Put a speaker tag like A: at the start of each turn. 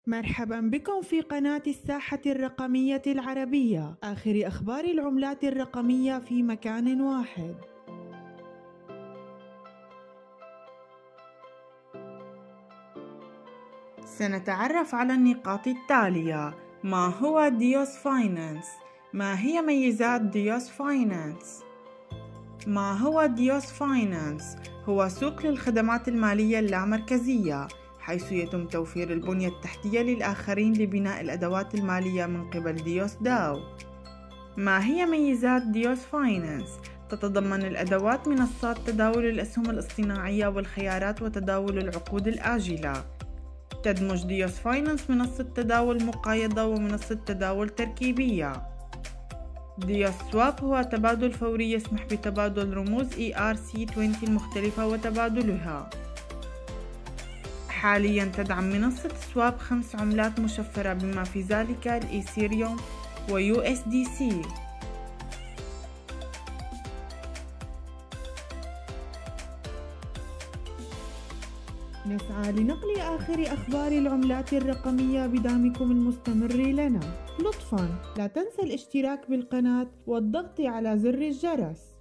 A: مرحبا بكم في قناة الساحة الرقمية العربية، آخر أخبار العملات الرقمية في مكان واحد. سنتعرف على النقاط التالية. ما هو ديوس فاينانس؟ ما هي ميزات ديوس فاينانس؟ ما هو ديوس فاينانس؟ هو سوق للخدمات المالية اللامركزية، حيث يتم توفير البنية التحتية للآخرين لبناء الأدوات المالية من قبل ديوس داو. ما هي ميزات ديوس فاينانس؟ تتضمن الأدوات منصات تداول الأسهم الاصطناعية والخيارات وتداول العقود الآجلة. تدمج ديوس فاينانس منصة تداول مقايضة ومنصة تداول تركيبية. ديوس سواب هو تبادل فوري يسمح بتبادل رموز ERC20 المختلفة وتبادلها. حاليا تدعم منصة سواب 5 عملات مشفرة بما في ذلك الإيثيريوم وUSDC. نسعى لنقل آخر أخبار العملات الرقمية بدعمكم المستمر لنا. لطفاً لا تنسى الاشتراك بالقناة والضغط على زر الجرس.